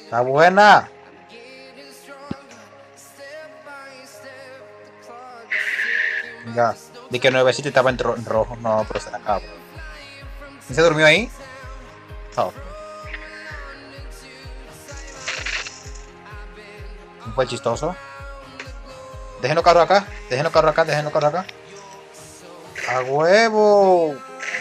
Está buena. Ya. Di que nuevecito estaba en rojo. No, pero se la acabó. ¿Y se durmió ahí? Oh. ¿No fue chistoso? Déjenlo carro acá. Déjenlo carro acá. Déjenlo carro acá. ¡A huevo!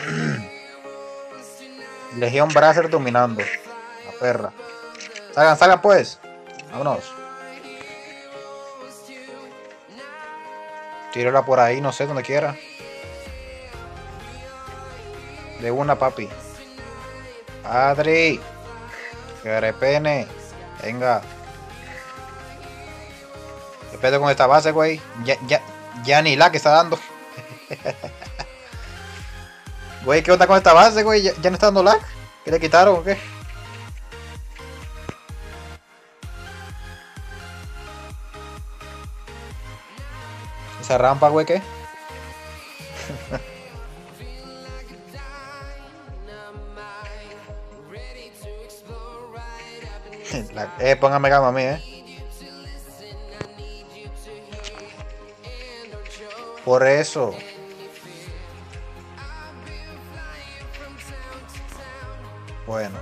Legión Bracer dominando. La perra. Salgan, salgan pues. Vámonos. Tírala por ahí, no sé, donde quiera. De una, papi. Adri. Que repene. Venga. ¿Qué pedo con esta base, güey? Ya ni la que está dando. Güey, ¿qué onda con esta base, güey? ¿Ya no está dando lag? ¿Qué le quitaron o qué? Esa rampa, güey, ¿qué? Póngame gama a mí, Por eso. Bueno.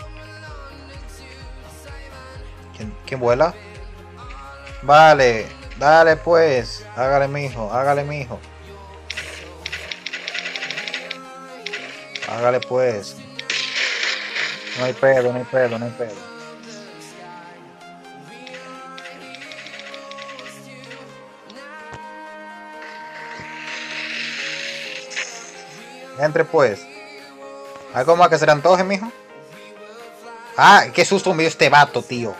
¿Quién vuela? Vale. Dale pues. Hágale, mijo. Hágale, mijo. Hágale pues. No hay pedo, no hay pedo, no hay pedo. Entre pues. Algo más que se le antoje, mijo. Ah, qué susto me dio este vato, tío.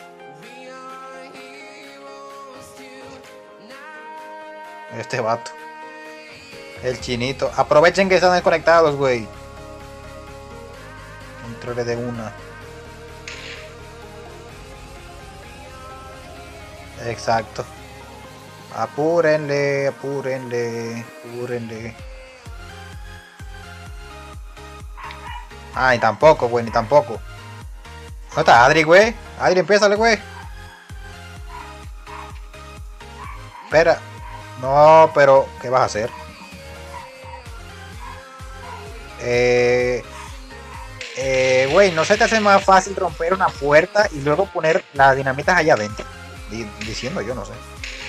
Este vato. El chinito. Aprovechen que están desconectados, güey. Entrale de una. Exacto. Apúrenle, apúrenle, apúrenle. Ah, ni tampoco, güey, ni tampoco. ¿Dónde está Adri, güey? Adri, empiézale, güey. Espera. No, pero, ¿qué vas a hacer? Güey, ¿no se te hace más fácil romper una puerta y luego poner las dinamitas allá adentro? Diciendo yo, no sé.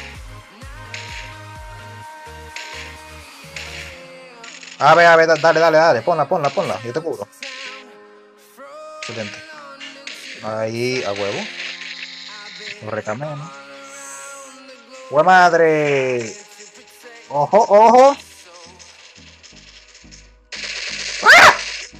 A ver, dale, ponla, yo te cubro. Excelente. Ahí, a huevo. Lo recameno. ¡Hue madre! ¡Ojo, ojo! ¡Ah!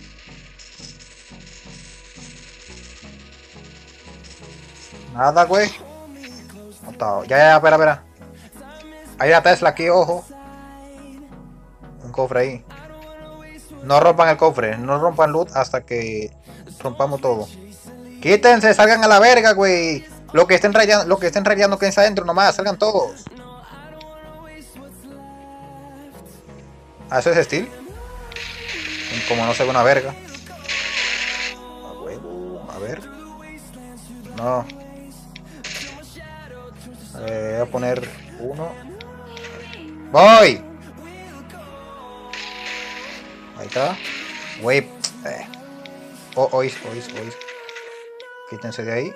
Nada, güey. Ya, espera. Hay una Tesla aquí, ojo. Un cofre ahí. No rompan el cofre, no rompan loot hasta que rompamos todo. Quítense, salgan a la verga, güey. Lo que estén rayando que está adentro nomás, salgan todos. ¿Eso es steel? Como no se ve una verga. A huevo, a ver. No. Voy a poner uno. ¡Voy! Ahí está. Güey. Oís. Quítense de ahí.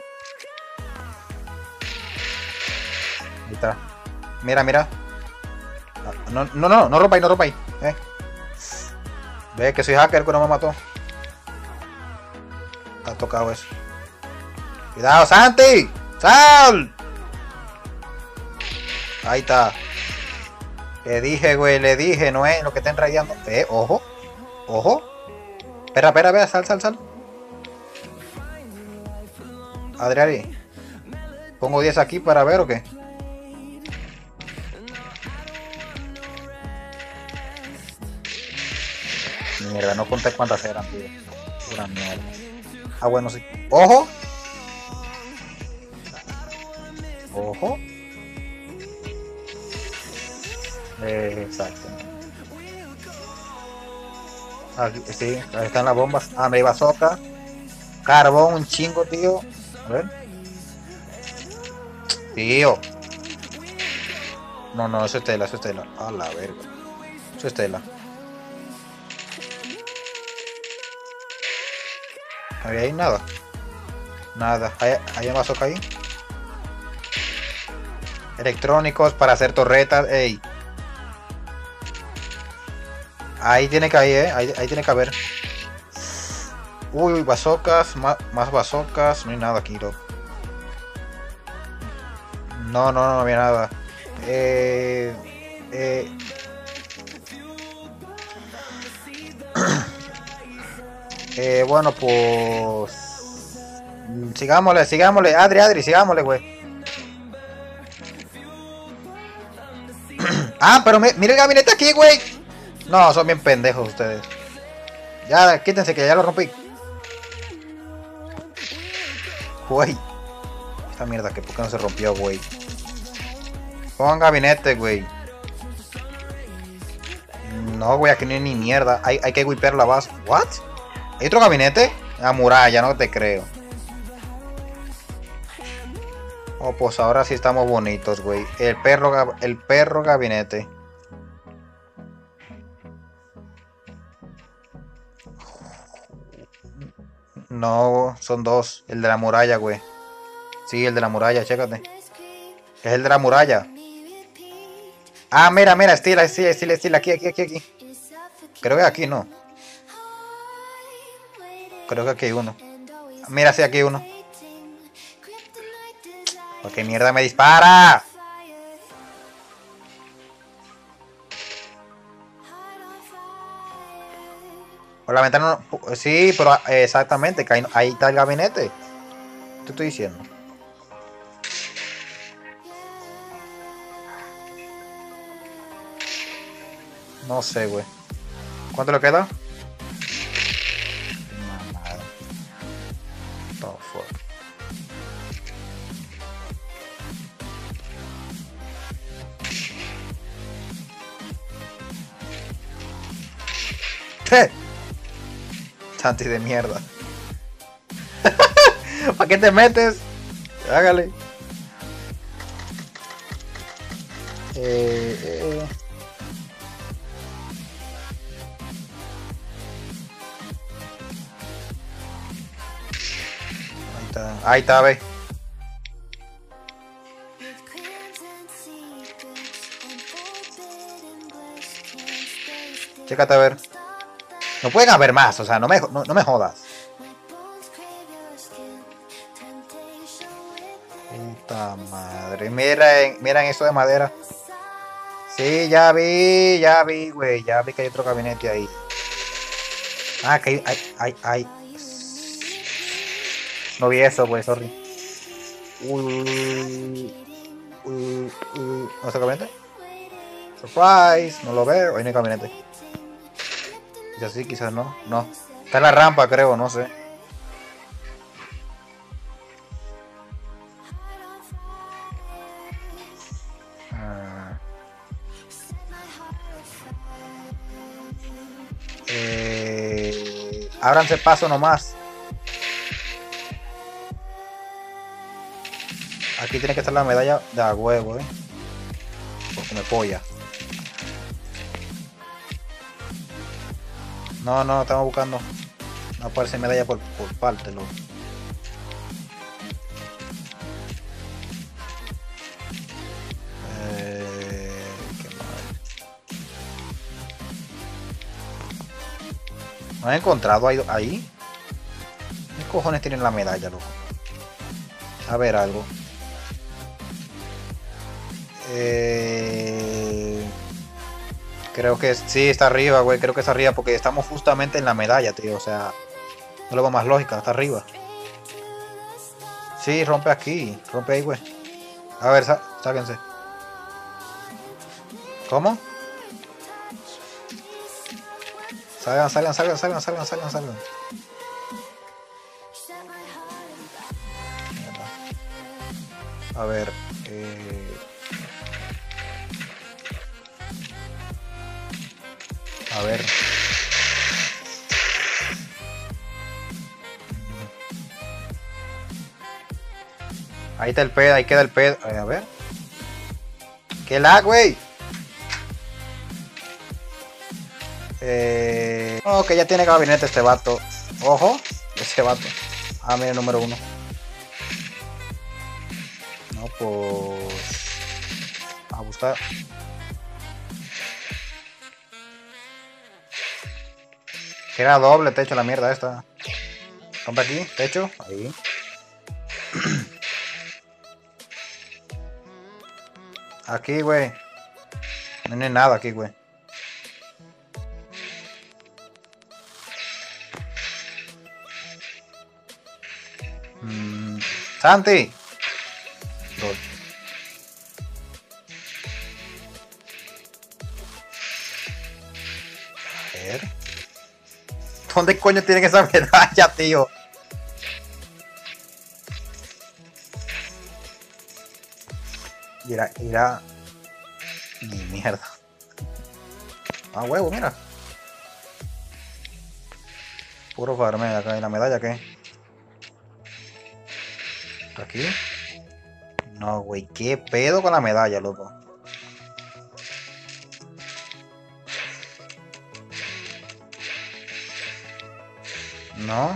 Ahí está. Mira. No rompa ahí. Ve que soy hacker, que no me mató. Está tocado eso. Cuidado, Santi. ¡Sal! Ahí está. Le dije, güey, no es lo que estén rayando. Ojo. Espera, sal. Adriari. ¿Pongo 10 aquí para ver o qué? Mierda, no conté cuántas eran, tío. Pura mierda. Ah, bueno, sí. ¡Ojo! Exacto. Aquí, sí, ahí están las bombas. Ah, me iba soca. Carbón, un chingo, tío. A ver. Tío. No, no, eso es tela, eso es tela. A la verga. Eso es tela. ¿Había ahí nada? Nada. ¿Hay un bazooka ahí? Electrónicos para hacer torretas. Ey. Ahí tiene que haber, ahí tiene que haber. Uy, bazoocas, más bazoocas. No hay nada aquí, loco. No, no, no había nada. Bueno, pues... Sigámosle, sigámosle. Adri, sigámosle, güey. Ah, pero mire el gabinete aquí, güey. No, son bien pendejos ustedes. Ya, quítense que ya lo rompí. Güey. Esta mierda, que por qué no se rompió, güey. Pongan gabinete, güey. No, güey, aquí no hay ni mierda. Hay que wipear la base. ¿What? ¿Hay otro gabinete? Ah, muralla, no te creo. Oh, pues ahora sí estamos bonitos, güey. El perro gabinete. No, son dos. El de la muralla, güey. Sí, el de la muralla, chécate. Es el de la muralla. Ah, mira, estila, aquí. Creo que aquí no. Creo que aquí hay uno. Mira, sí, aquí hay uno. ¿Por qué mierda me dispara? Por la ventana no... Sí, pero exactamente, que ahí está el gabinete. Te estoy diciendo. No sé, güey. ¿Cuánto le queda? Mamada. Oh, fuck. Santi de mierda. ¿Para qué te metes? Hágale. Ahí está, ve. Chécate a ver. No pueden haber más, o sea, no me jodas. Puta madre. Miren eso de madera. Sí, ya vi, güey. Ya vi que hay otro gabinete ahí. Ah, que hay. No vi eso, güey, sorry. ¿No está el gabinete? Surprise, no lo veo. Ahí no hay gabinete. Quizás sí, quizás no. No. Está en la rampa, creo, no sé. Ábranse paso nomás. Aquí tiene que estar la medalla de a huevo, porque me polla. No, estamos buscando. No aparece medalla por parte, loco. Qué mal. ¿No han encontrado ahí? ¿Qué cojones tienen la medalla, loco? A ver algo. Creo que sí, está arriba, güey. Creo que está arriba porque estamos justamente en la medalla, tío. O sea, no lo veo más lógica, está arriba. Sí, rompe aquí. Rompe ahí, güey. A ver, sáquense. ¿Cómo? Salgan. A ver, a ver. Ahí está el pedo, ahí queda el pedo. A ver. ¿Qué lag, güey? No, que ya tiene gabinete este vato. Ojo, ese vato. Ah, mira el número 1. No, pues... a buscar. Que era doble techo la mierda esta. Compra aquí, techo. Ahí. Aquí, güey. No hay nada aquí, güey. Santi. Lol. A ver. ¿Dónde coño tienen esa medalla, tío? Irá. Ni mierda. Ah, huevo, mira. Puro farmeo acá. ¿Y la medalla qué? ¿Aquí? No, güey. ¿Qué pedo con la medalla, loco? No.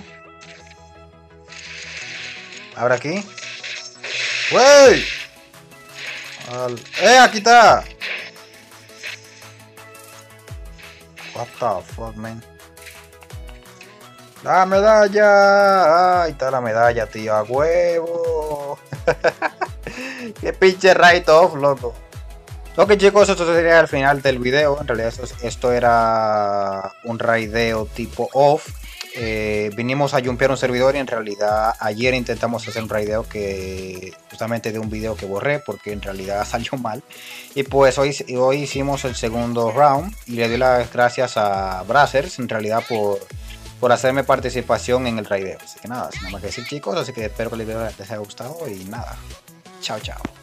Abre aquí. ¡Wey! Aquí está. What the fuck, man. La medalla. Ahí está la medalla, tío. A huevo. Qué pinche right off, loco. Ok, chicos, esto sería el final del video. En realidad esto era un raideo tipo off. Vinimos a jumpear un servidor y en realidad ayer intentamos hacer un raideo que justamente de un video que borré porque en realidad salió mal. Y pues hoy hicimos el segundo round y le doy las gracias a Brazzers en realidad por hacerme participación en el raideo. Así que nada, sin nada más que decir, chicos, así que espero que el video les haya gustado y nada, chao chao.